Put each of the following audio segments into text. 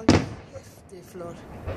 Hold kæft, det er flot.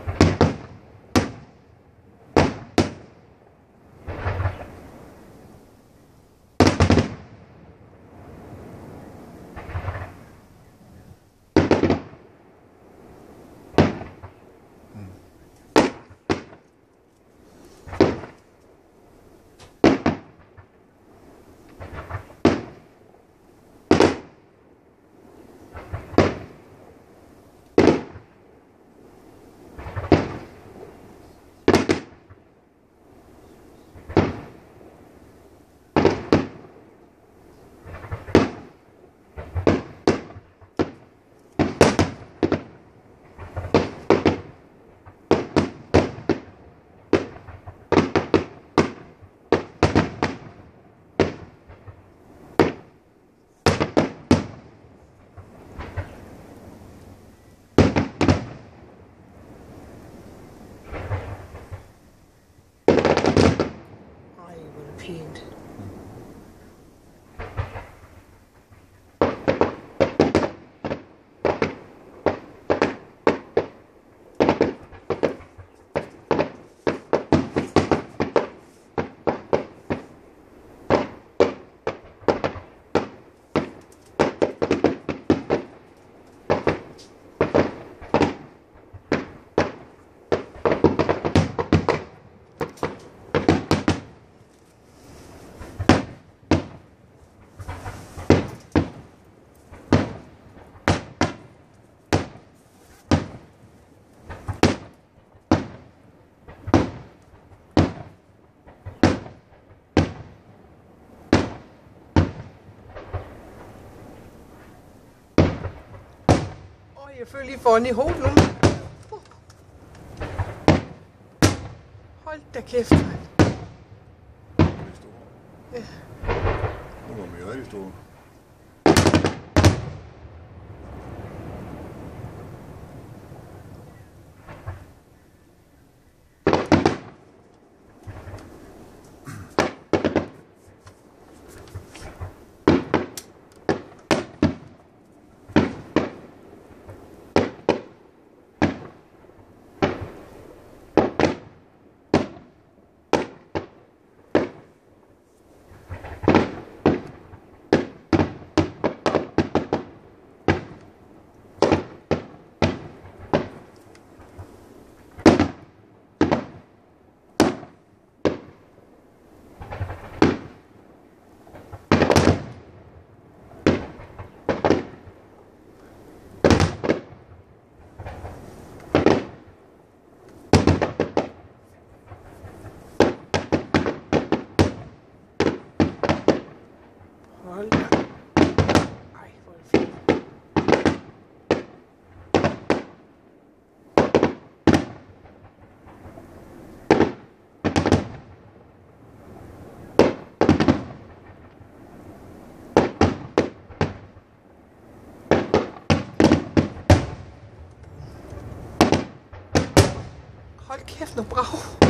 Pænt. Jeg føler lige foran i hovedet nu. Hold da kæft. Det er store. Ja. Nu var vi rigtig store. Hold da. Ej, hvor er det fint. Hold kæft, nu brav.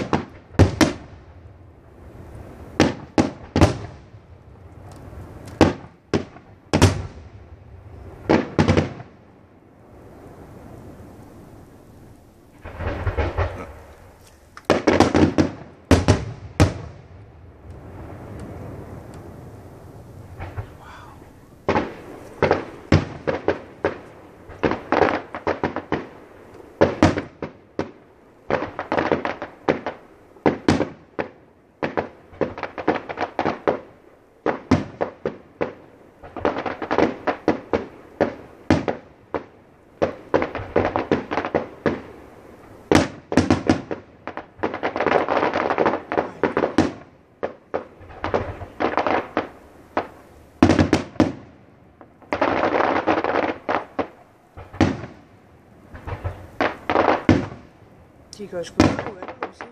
De gør sgu ikke ud af det, må jeg sige.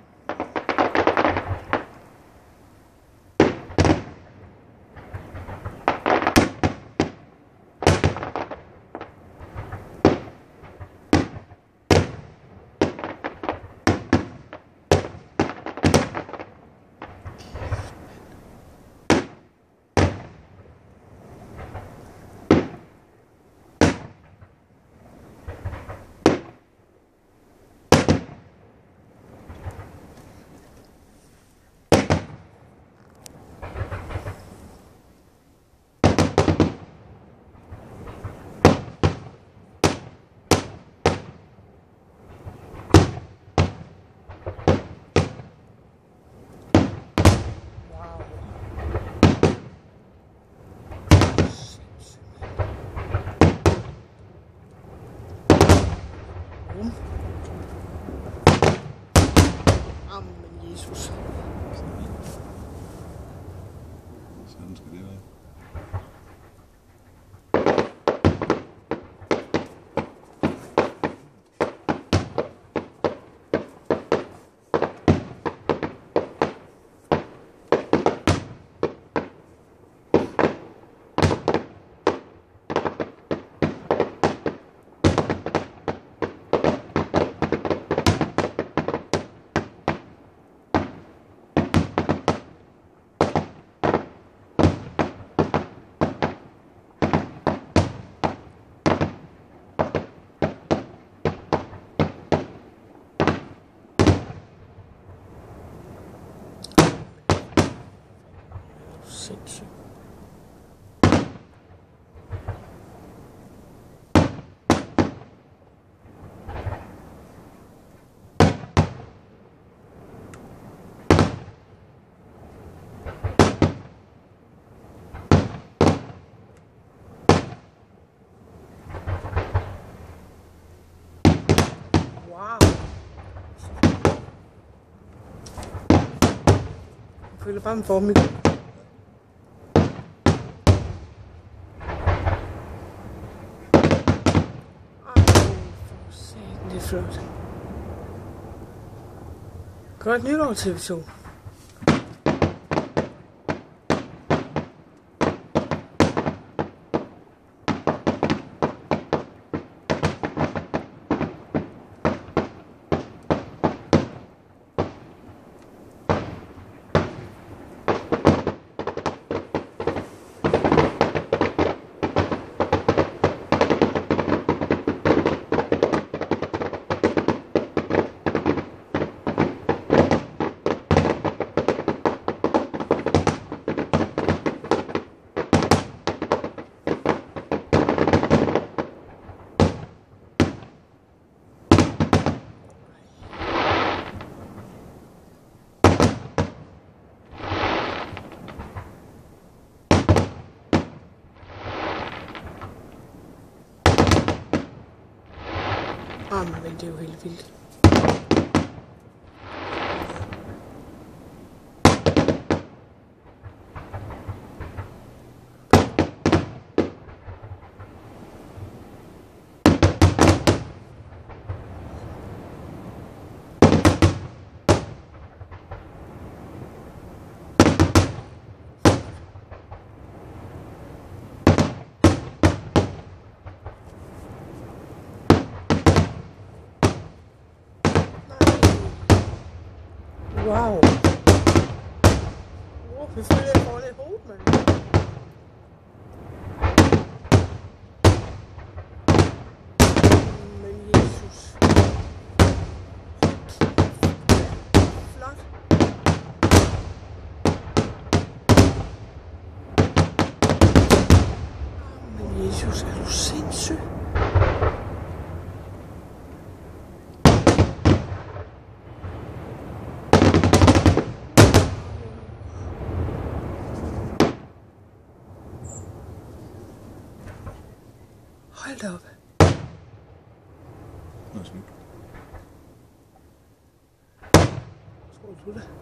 Jesus. Sådan skal det være. Sindssygt. Wow. Jeg føler bare, man får mit. Det er flot. Godt nytår, TV2. Men det er jo helt vildt. Wow. Vi føler, jeg får lidt hoved, mand. Men Jesus. Flot. Men Jesus, er du sindssyg? Hold da op. Nå, slut. Tror du det?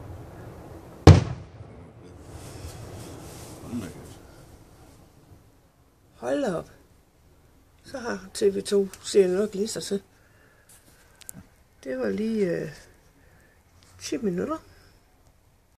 Hold da op. Så har TV2 serien nok lige sig til. Det var lige 10 minutter.